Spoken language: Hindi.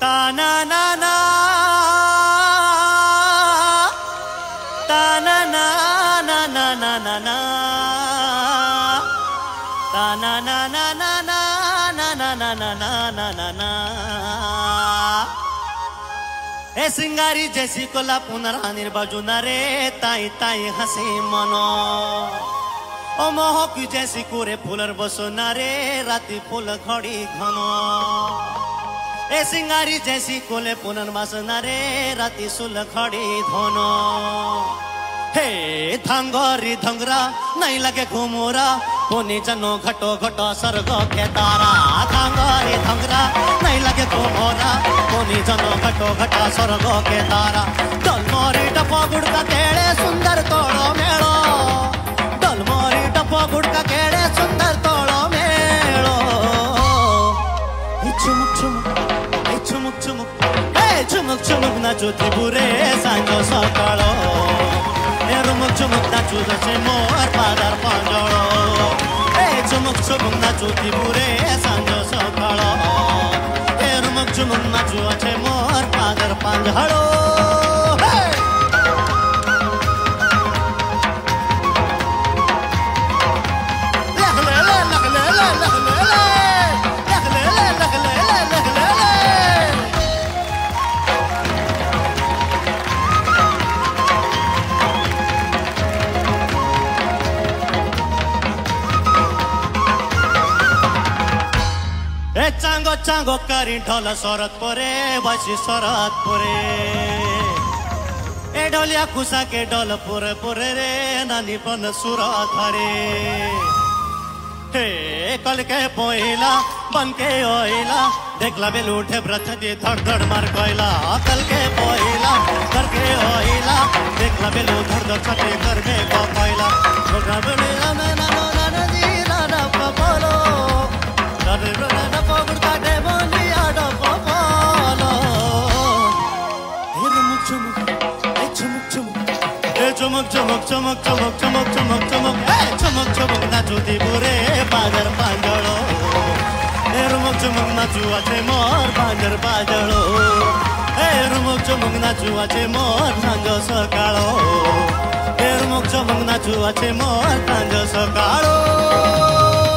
ता ना ना ना ता ना ना ना ना ना ना ना ता ना ना ना ना ना ना ना ना ना ना ना ना ए सिंगारी जैसी कोला पुनरानिर बाजूना रे ताई ताई हसी मनो ओ मोहक जैसी कोरे फुलर बसोना रे राती फूल खड़ी घनो ए सिंगारी जैसी कोले पुनर्वासना रे राती सुल खड़ी धनो हे धांगरी धंगरा नहीं लगे घुमोरा कोनी जनो घटो घटो सर्ग के तारा धांगरी धंगरा नहीं लगे घुमोरा कोनी जनो घटो घटा स्वर्ग के तारा डलमोरी डपो गुड़का केड़े सुंदर तोड़ो मेड़ो डलमोरी डपो गुड़का केड़े सुंदर तोड़ो मेड़ो चुमुक चुमुक चुमुक चुमुक चुमुक चुमुक नाचुती बुरे सांजो सकाळो रुमुक चुमुक नाचू जसे मोर पादार पांजोळो चुमुक चुमुक नाचुती बुरे सांजो सकाळो रुमुक चुमुक नाचू असे मोर पादार पांजोळो चांगो चांगो करी ढोल सरत परे बसी सरत परे ए ढोलिया खुसा के ढोल पुरे पुरे रे नानी बन सुरत हरे हे कल के पोइला बन के ओइला देखला बेल उठे ब्रथ दी धड़ धड़ मार कोइला कल के पोइला कर के ओइला देखला बेल धड़ धड़ छटे कर में को कोइला गोगा बने ना ना ना ना जी ना ना बोलो रे रे ना पगुड़का दे बोलिया डो बोलो हे रुमुक चुमुक ए चुमुक चुमुक ए चुमुक चुमुक चुमुक चुमुक चुमुक चुमुक चुमुक ए चुमुक चुमुक नाचुती बुरे पाजर पांजोळो ए रुमुक चुमुक नाचू आछे मोर पाजर पाजोळो ए रुमुक चुमुक नाचू आछे मोर सांजो सकाळो ए रुमुक चुमुक नाचू आछे मोर सांजो सकाळो